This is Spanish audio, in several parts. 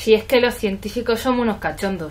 Si es que los científicos somos unos cachondos.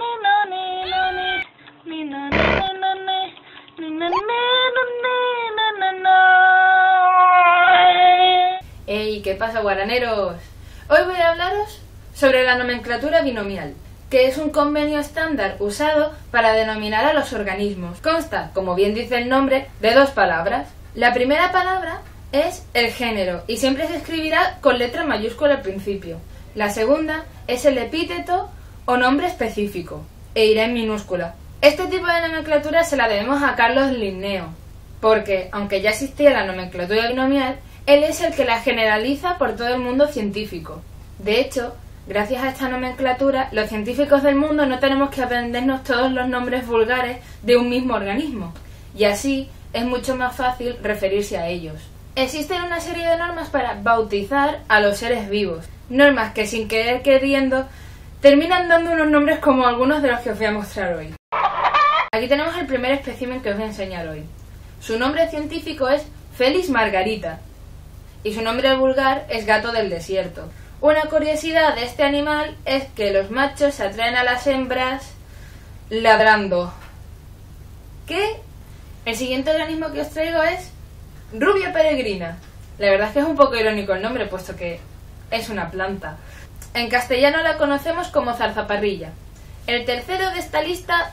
¡Ey! ¿Qué pasa, guaraneros? Hoy voy a hablaros sobre la nomenclatura binomial, que es un convenio estándar usado para denominar a los organismos. Consta, como bien dice el nombre, de dos palabras. La primera palabra es el género y siempre se escribirá con letra mayúscula al principio. La segunda es el epíteto o nombre específico e irá en minúscula. Este tipo de nomenclatura se la debemos a Carlos Linneo, porque, aunque ya existía la nomenclatura binomial, él es el que la generaliza por todo el mundo científico. De hecho, gracias a esta nomenclatura, los científicos del mundo no tenemos que aprendernos todos los nombres vulgares de un mismo organismo, y así es mucho más fácil referirse a ellos. Existen una serie de normas para bautizar a los seres vivos, normas que sin querer queriendo terminan dando unos nombres como algunos de los que os voy a mostrar hoy. Aquí tenemos el primer espécimen que os voy a enseñar hoy. Su nombre científico es Felis margarita y su nombre vulgar es gato del desierto. Una curiosidad de este animal es que los machos se atraen a las hembras ladrando. ¿Qué? El siguiente organismo que os traigo es Rubia peregrina. La verdad es que es un poco irónico el nombre, puesto que es una planta. En castellano la conocemos como zarzaparrilla. El tercero de esta lista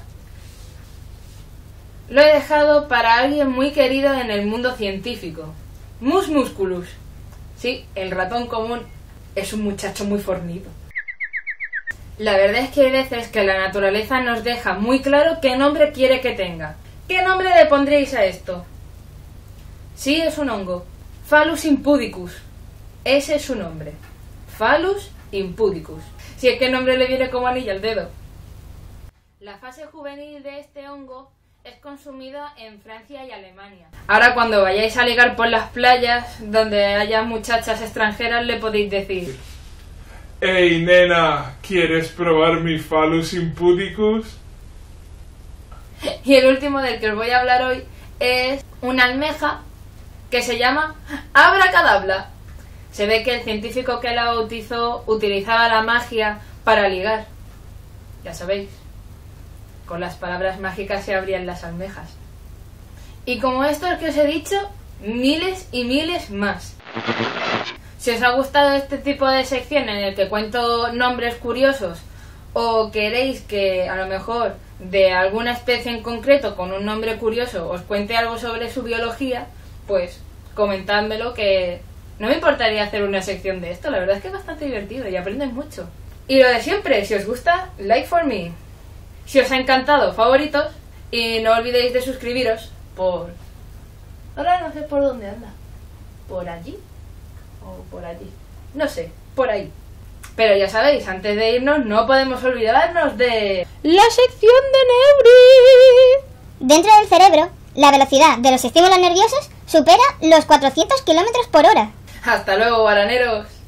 lo he dejado para alguien muy querido en el mundo científico. Mus musculus. Sí, el ratón común es un muchacho muy fornido. La verdad es que hay veces que la naturaleza nos deja muy claro qué nombre quiere que tenga. ¿Qué nombre le pondríais a esto? Sí, es un hongo. Phallus impudicus. Ese es su nombre. Phallus impudicus. Si es que el nombre le viene como anillo al dedo. La fase juvenil de este hongo es consumida en Francia y Alemania. Ahora cuando vayáis a ligar por las playas donde haya muchachas extranjeras le podéis decir: Hey nena, ¿quieres probar mi Phallus impudicus? Y el último del que os voy a hablar hoy es una almeja que se llama Abracadabra. Se ve que el científico que la bautizó utilizaba la magia para ligar. Ya sabéis, con las palabras mágicas se abrían las almejas. Y como estos que os he dicho, miles y miles más. Si os ha gustado este tipo de sección en el que cuento nombres curiosos, o queréis que a lo mejor de alguna especie en concreto con un nombre curioso os cuente algo sobre su biología, pues comentádmelo, que no me importaría hacer una sección de esto. La verdad es que es bastante divertido y aprendes mucho. Y lo de siempre, si os gusta, like for me. Si os ha encantado, favoritos. Y no olvidéis de suscribiros por... Ahora no sé por dónde anda. ¿Por allí? ¿O por allí? No sé, por ahí. Pero ya sabéis, antes de irnos no podemos olvidarnos de... ¡la sección de Nebri! Dentro del cerebro, la velocidad de los estímulos nerviosos supera los 400 km/h. ¡Hasta luego, guaraneros!